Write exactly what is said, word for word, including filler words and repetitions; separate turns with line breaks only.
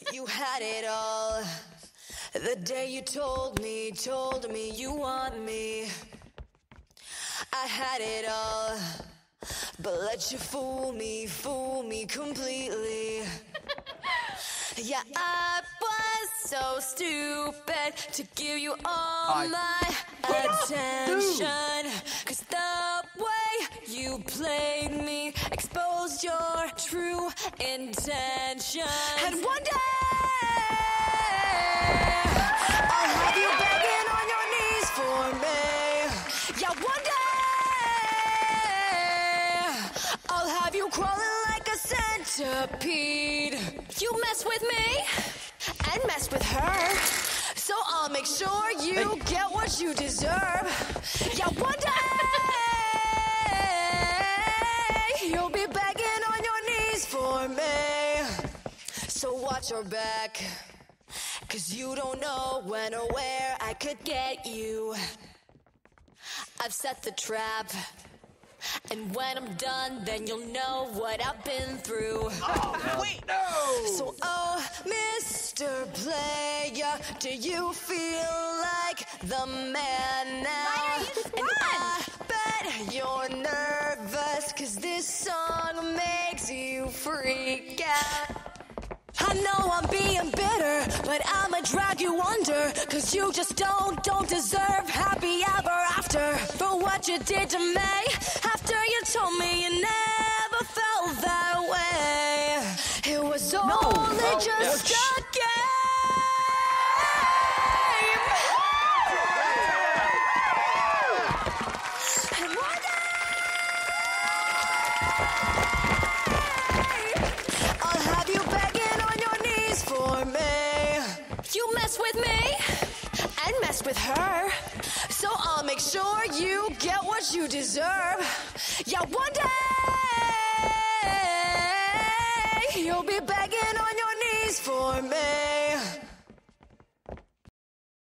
You had it all. The day you told me, told me you want me. I had it all, but let you fool me, fool me completely. Yeah, I was so stupid to give you all
I...
my attention. Cause the way you played me exposed your true intention. And one day I'll have you begging on your knees for me. Yeah, one day I'll have you crawling like a centipede. You mess with me and mess with her, so I'll make sure you
hey.
get what you deserve. Yeah, one day you'll be begging on your knees for me. So watch your back, cause you don't know when or where I could get you. I've set the trap, and when I'm done, then you'll know what I've been through.
Oh, wait, no!
So, oh, Mister Player, do you feel like the man now? And I bet you're nervous, cause this song makes you freak out. I know I'm being bitter, but I'ma drag you under, cause you just don't, don't deserve happy ever after. For what you did to me, after you told me you never felt that way. It was only
no.
just
oh,
a game. And one day I'll have you begging on your knees for me. You mess with me and mess with her, so I'll make sure you get what you deserve. Yeah, one day you'll be begging on your knees for me.